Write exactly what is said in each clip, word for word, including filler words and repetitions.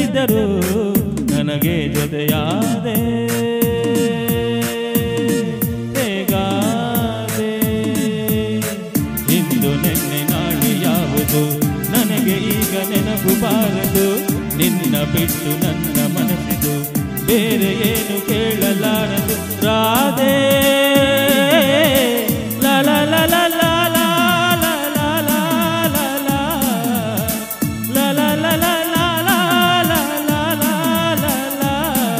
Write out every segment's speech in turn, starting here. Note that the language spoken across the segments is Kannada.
ನೆನೆದಿದ್ದರು ನನಗೆ ಜೊತೆಯಾದೆ ಹೇಗಾದೆ ಇಂದು ನೆನ್ನೆ ನಾಳೆ ಯಾವುದು ನನಗೆ ಈಗ ನೆನಪು ಬಾರದು ನಿನ್ನ ಬಿಟ್ಟು ನನ್ನ ಮನಸ್ಸಿದು ಬೇರೆ ಏನು ಕೇಳಲಾರದು ರಾಧೆ ಲಾ ಲಾ ಲಾ ಲಾ ಲಾ ಲಾ ಲಾ ಲಾ ಲಾ ಲಾ ಲಾ ಲಾ ಲಾ ಲಾ ಲಾ ಲಾ ಲಾ ಲಾ ಲಾ.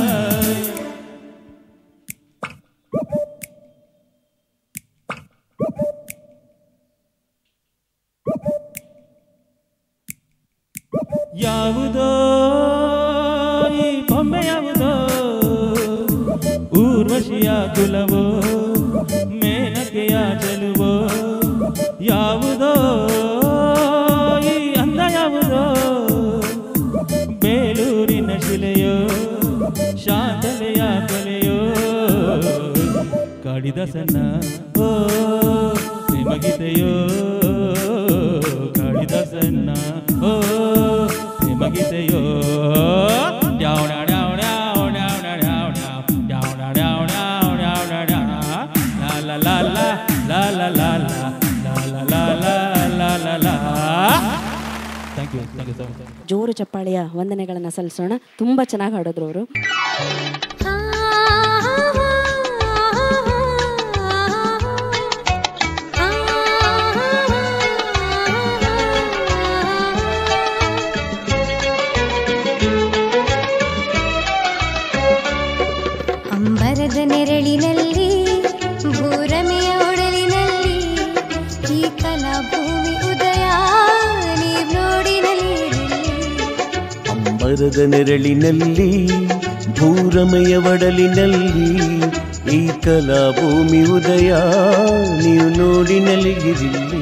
ಯಾವುದೋ ಈ ಬೊಮ್ಮೆ ಯಾವುದೋ ಊರ್ವಶಿಯ ಕುಲವೋ ಮೇನಕೆಯ ಚೆಲುವೋ ಯಾವುದೋ ಈ ಅಂದ ಯಾವುದೋ ಬೇಲೂರಿನ ಶಿಲೆಯೋ ಶಾಂತಲೆಯ ಕಲೆಯೋ ಕಾಳಿದಾಸನ ಓ ಪ್ರೇಮಗೀತೆಯೋ ಕಾಳಿದಾಸನ ಓ ಪ್ರೇಮಗೀತೆಯೋ ಜೋರು ಚಪ್ಪಾಳೆಯ ವಂದನೆಗಳನ್ನು ಸಲ್ಲಿಸೋಣ. ತುಂಬಾ ಚೆನ್ನಾಗಿ ಹಾಡಿದ್ರು ಅವರು. ಅಂಬರದ ನೆರಳಿನಲ್ಲಿ ಭೂರಮೆಯ ಒಡಲಿನಲ್ಲಿ ಈ ಕಲಾಭೂಮಿ ಉದಯ ನೀವ್ ನೋಡಿನಲ್ಲಿ ಅಂಬರದ ನೆರಳಿನಲ್ಲಿ ಭೂರಮೆಯ ಒಡಲಿನಲ್ಲಿ ಈ ಕಲಾಭೂಮಿ ಉದಯ ನೀವು ನೋಡಿ ನಲಿಗಿರಿಲ್ಲಿ